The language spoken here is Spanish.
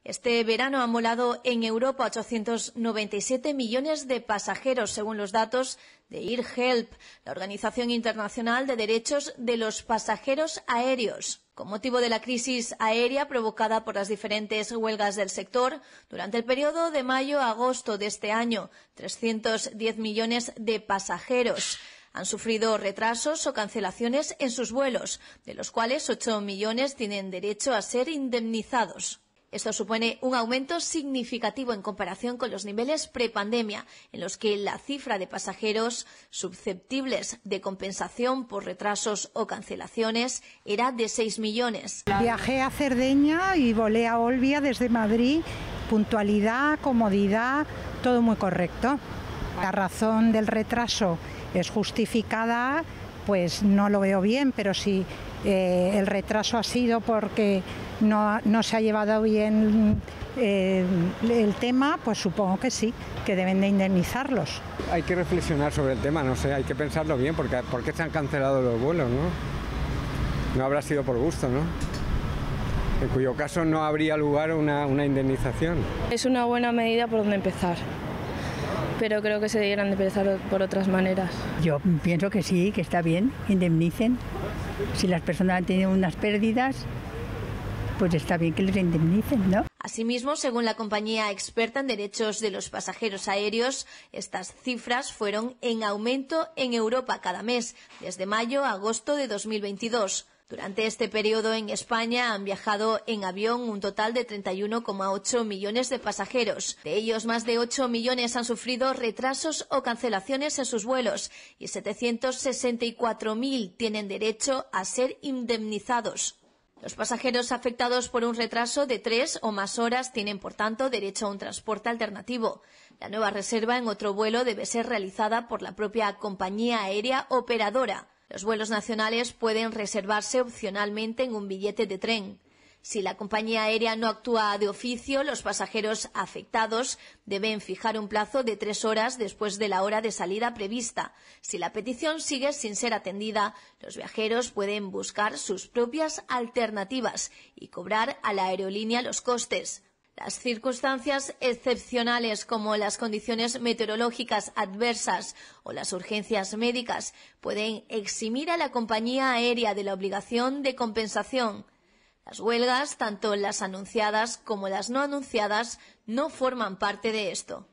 Este verano han volado en Europa 897 millones de pasajeros, según los datos de IRHELP, la Organización Internacional de Derechos de los Pasajeros Aéreos. Con motivo de la crisis aérea provocada por las diferentes huelgas del sector, durante el periodo de mayo a agosto de este año, 310 millones de pasajeros han sufrido retrasos o cancelaciones en sus vuelos, de los cuales 8 millones tienen derecho a ser indemnizados. Esto supone un aumento significativo en comparación con los niveles prepandemia, en los que la cifra de pasajeros susceptibles de compensación por retrasos o cancelaciones era de 6 millones. Viajé a Cerdeña y volé a Olbia desde Madrid. Puntualidad, comodidad, todo muy correcto. La razón del retraso es justificada, pues no lo veo bien, pero si el retraso ha sido porque no se ha llevado bien el tema, pues supongo que sí, que deben de indemnizarlos. Hay que reflexionar sobre el tema, no sé, hay que pensarlo bien, porque ¿por qué se han cancelado los vuelos, no? No habrá sido por gusto, ¿no? En cuyo caso no habría lugar una indemnización. Es una buena medida por donde empezar, pero creo que se debieran de empezar por otras maneras. Yo pienso que sí, que está bien, indemnicen. Si las personas han tenido unas pérdidas, pues está bien que les indemnicen, ¿no? Asimismo, según la compañía experta en derechos de los pasajeros aéreos, estas cifras fueron en aumento en Europa cada mes, desde mayo a agosto de 2022. Durante este periodo en España han viajado en avión un total de 31,8 millones de pasajeros. De ellos, más de 8 millones han sufrido retrasos o cancelaciones en sus vuelos y 764.000 tienen derecho a ser indemnizados. Los pasajeros afectados por un retraso de 3 o más horas tienen, por tanto, derecho a un transporte alternativo. La nueva reserva en otro vuelo debe ser realizada por la propia compañía aérea operadora. Los vuelos nacionales pueden reservarse opcionalmente en un billete de tren. Si la compañía aérea no actúa de oficio, los pasajeros afectados deben fijar un plazo de 3 horas después de la hora de salida prevista. Si la petición sigue sin ser atendida, los viajeros pueden buscar sus propias alternativas y cobrar a la aerolínea los costes. Las circunstancias excepcionales como las condiciones meteorológicas adversas o las urgencias médicas pueden eximir a la compañía aérea de la obligación de compensación. Las huelgas, tanto las anunciadas como las no anunciadas, no forman parte de esto.